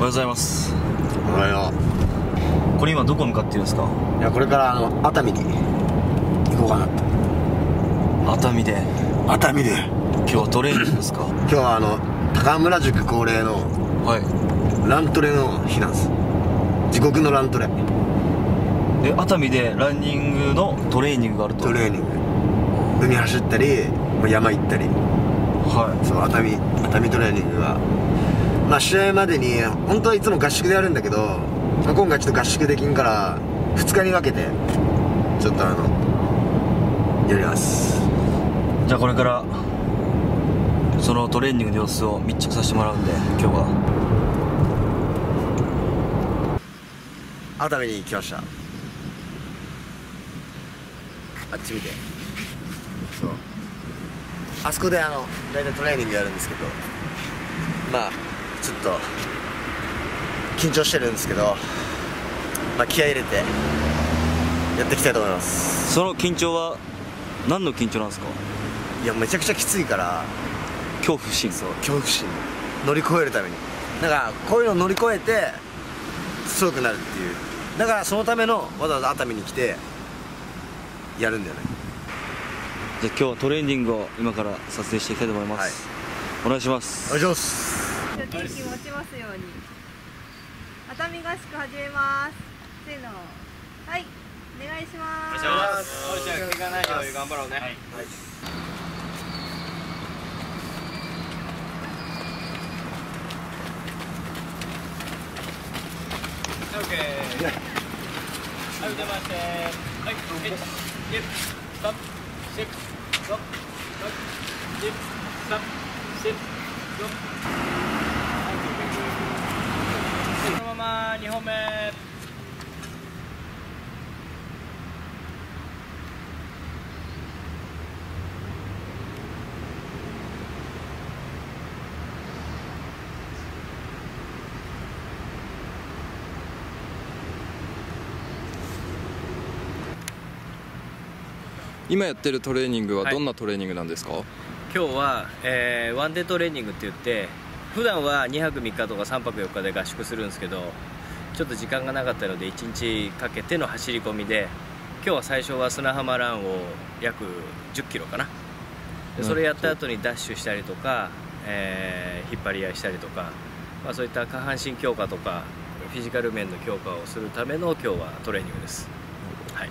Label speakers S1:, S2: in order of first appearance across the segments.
S1: ようございます。
S2: おはよ
S1: これ今どこ向かってるんですか？
S2: う。いや、これから熱海に行こうかなと。
S1: 熱海で今日はトレーニングですか？
S2: 今日は高村塾恒例のラントレの日なんです。地獄のラントレ。
S1: で、熱海でランニングのトレーニングがあると。
S2: トレーニング、海走ったり山行ったり、そう熱海トレーニングが、まあ試合までに本当はいつも合宿でやるんだけど、まあ、今回ちょっと合宿できんから2日に分けてちょっとやります。
S1: じゃあこれからそのトレーニングの様子を密着させてもらうんで、今日は
S2: 熱海に来ました。あっち見て、そうあそこで大体トレーニングやるんですけど、まあちょっと緊張してるんですけど、まあ気合い入れてやっていきたいと思います。
S1: その緊張は何の緊張なんですか？
S2: いや、めちゃくちゃきついから。
S1: 恐怖心。
S2: そう、恐怖心乗り越えるために、だからこういうのを乗り越えて強くなるっていう、だからそのためのわざわざ熱海に来てやるんだよね。
S1: じゃあ今日はトレーニングを今から撮影していきたいと思います、お願いします。
S2: お願いします。
S3: 元気持ちますように。熱海合宿始めます。せーの、はい、お願いします。
S4: お願いします。じゃあ怪我ないように頑張ろうね。はい。オッケー。はい、腕回して。はい、1、2、3、4、5、6、7、8、9、10、3、4、5。そのまま2本目。
S5: 今やってるトレーニングはどんなトレーニングなんですか？
S4: 今日は、ワンデートレーニングって言って、普段は2泊3日とか3泊4日で合宿するんですけど、ちょっと時間がなかったので1日かけての走り込みで、今日は最初は砂浜ランを約10キロかな。でそれやった後にダッシュしたりとか、引っ張り合いしたりとか、まあ、そういった下半身強化とかフィジカル面の強化をするための今日はトレーニングです。はい。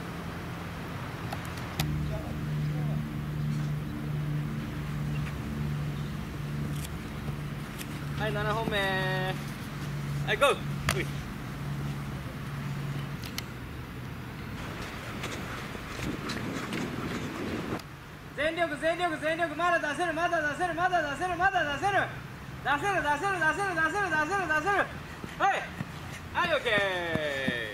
S4: はい、7本目。はい、ゴー。全力、全力、全力、まだ出せる、まだ出せる、まだ出せる、まだ出せる。出せる、出せる、出せる、出せる、出せる、出せる。はい。はい、オッケー。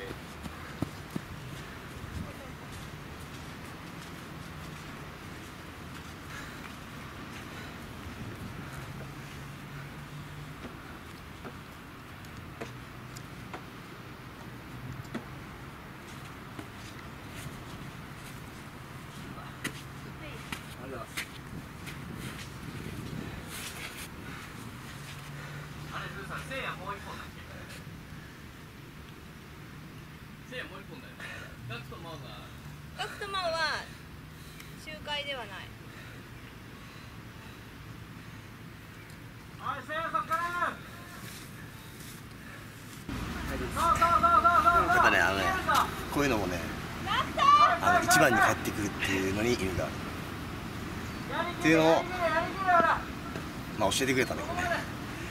S4: せいやもう一本だっけ？せいやもう一本だよ。ガクとマンは周回ではない。はい、せいやそっから。
S2: やっぱね、こういうのもね、一番に帰ってくるっていうのに意味があるっていうのを、まあ教えてくれたんだけどね。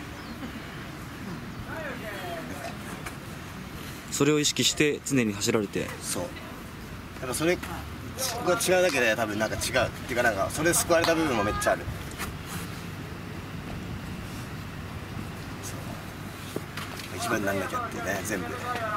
S1: それを意識して常に走られて。
S2: そう、やっぱそれが違うだけで多分なんか違うっていうか、なんかそれで救われた部分もめっちゃある。そう、一番になんなきゃっていうね、全部で。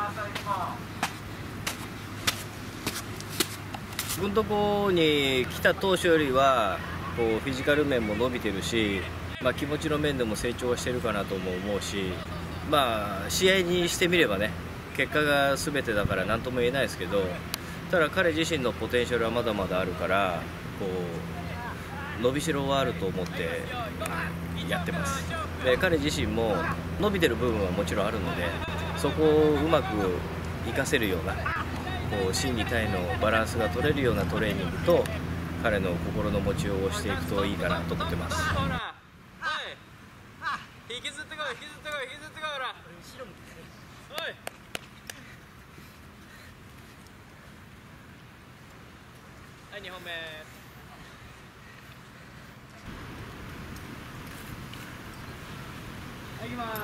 S4: 自分のとこに来た当初よりはこうフィジカル面も伸びてるし、まあ、気持ちの面でも成長はしてるかなとも思うし、まあ試合にしてみればね、結果が全てだから何とも言えないですけど、ただ彼自身のポテンシャルはまだまだあるから、こう伸びしろはあると思ってやってます。 彼自身も伸びてる部分はもちろんあるので、そこをうまく活かせるようなこう心技体のバランスが取れるようなトレーニングと彼の心の持ちようをしていくといいかなと思ってます。引きずってこい、引きずってこい、引きずってこい、ほら。おい。はい、2本目。はい、行きます。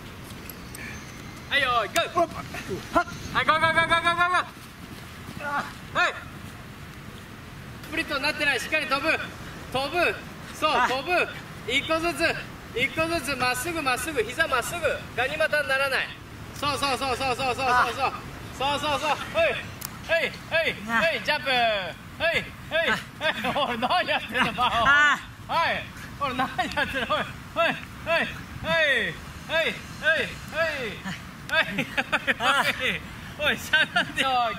S4: はいよー、ゴー。はい、ゴーゴーゴーゴーゴーゴー。はい。スプリットになってない、しっかり飛ぶ。飛ぶ。そう、飛ぶ。一個ずつ。一個ずつまっすぐまっすぐ、膝まっすぐ、ガニ股にならない。そうそうそうそうそうそうそうそうそうそうそう。はいはいはいはい、ジャンプ。はいはいはい。おい、何やってんのバオ。はい。おい、何やってんの。おいはいはいはいはいはいはいはい。おい、しゃがんでよ。はい、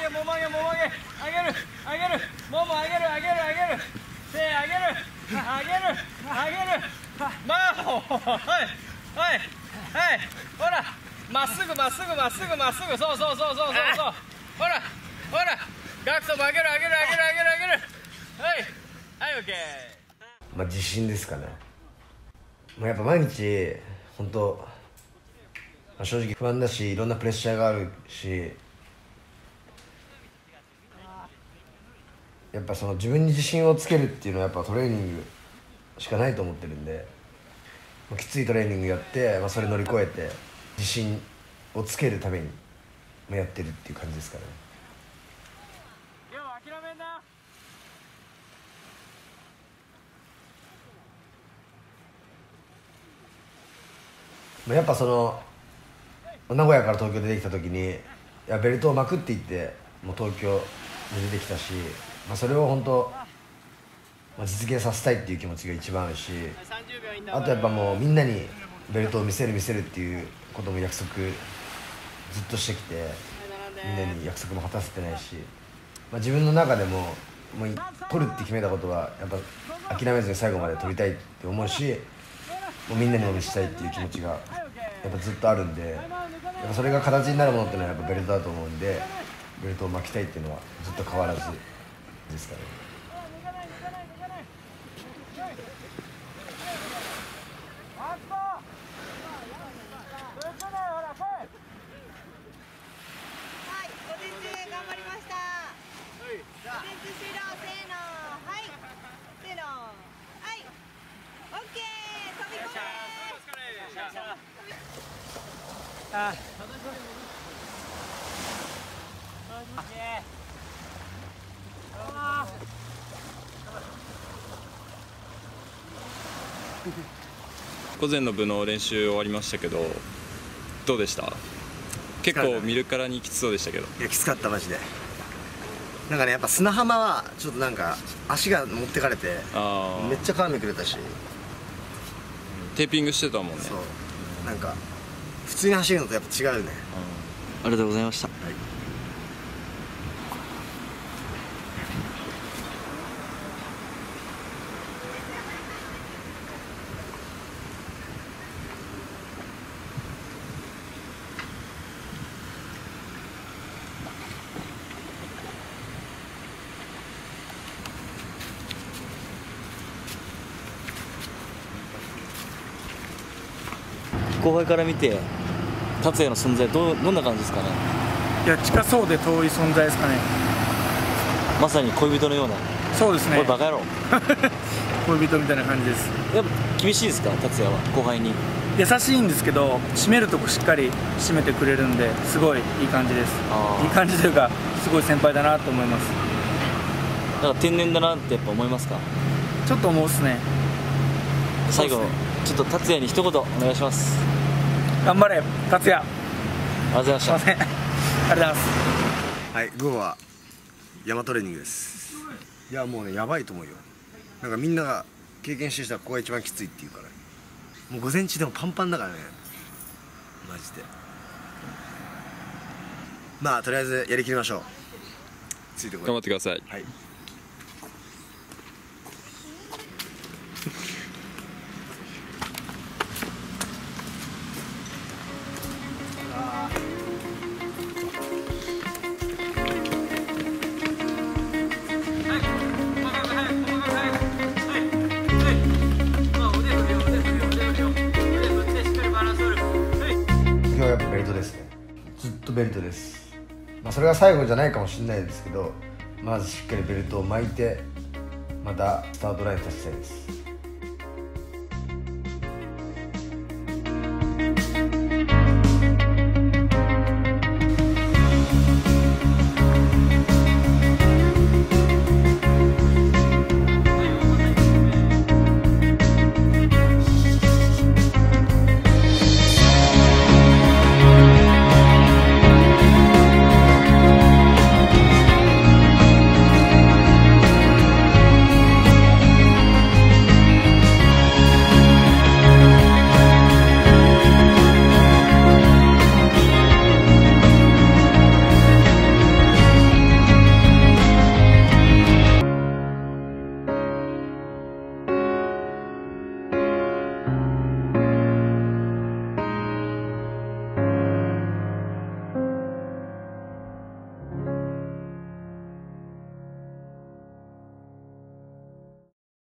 S4: もも上げもも上げ上げる上げる、もも上げる上げる上げる、手上げる上げる上げる。まあ、はいはいはい、ほら、まっすぐまっすぐまっすぐまっすぐ、そうそうそうそうそうそう、ほらほら、ガクトも上げる上げる上げる上げる上げる、はいはい、オッケー。
S2: まあ自信ですかね。まあ、やっぱ毎日本当、まあ、正直不安だし、いろんなプレッシャーがあるし、やっぱその自分に自信をつけるっていうのはやっぱトレーニングしかないと思ってるんで、きついトレーニングやって、それ乗り越えて自信をつけるためにやってるっていう感じですかね。やっぱその名古屋から東京出てきた時に、いやベルトを巻くって言ってもう東京に出てきたし、それを本当実現させたいっていう気持ちが一番あるし、あとやっぱもうみんなにベルトを見せるっていうことも約束ずっとしてきて、みんなに約束も果たせてないし、自分の中でも取るって決めたことはやっぱ諦めずに最後まで取りたいって思うし、もうみんなにも見せたいっていう気持ちがやっぱずっとあるんで、やっぱそれが形になるものっていうのはやっぱベルトだと思うんで、ベルトを巻きたいっていうのはずっと変わらずですかね。
S5: 午前の部の練習終わりましたけど、どうでした？結構見るからにきつそうでしたけど。
S2: いや、きつかったマジで。なんかね、やっぱ砂浜はちょっとなんか足が持ってかれてめっちゃ皮めくれたし、
S5: テーピングしてたもんね。
S2: そう、なんか普通に走るのとやっぱ違うね。
S1: ありがとうございました。はい。後輩から見て達也の存在どんな感じですかね？
S6: いや、近そうで遠い存在ですかね。
S1: まさに恋人のような。
S6: そうですね。
S1: これバカ野郎
S6: 恋人みたいな感じです。
S1: やっぱ厳しいですか、達也は後輩に？
S6: 優しいんですけど、締めるとこしっかり締めてくれるんで、すごいいい感じです。いい感じというか、すごい先輩だなと思います。
S1: だから天然だなってやっぱ思いますか？
S6: ちょっと思うっすね。
S1: 最後、ちょっと達也に一言お願いします。
S6: 頑張れ達也。
S1: ありがとうございました。
S6: すいません、ありがとうございます。
S2: はい、午後は山トレーニングです。いや、もうね、やばいと思うよ。なんかみんなが経験してる人はここが一番きついっていうから、もう午前中でもパンパンだからね、マジで。まあとりあえずやりきりましょう。ついてこい。
S5: 頑張ってください。
S2: はい。 ずっとベルトです。それが最後じゃないかもしれないですけど、まずしっかりベルトを巻いてまたスタートラインに立ちたいです。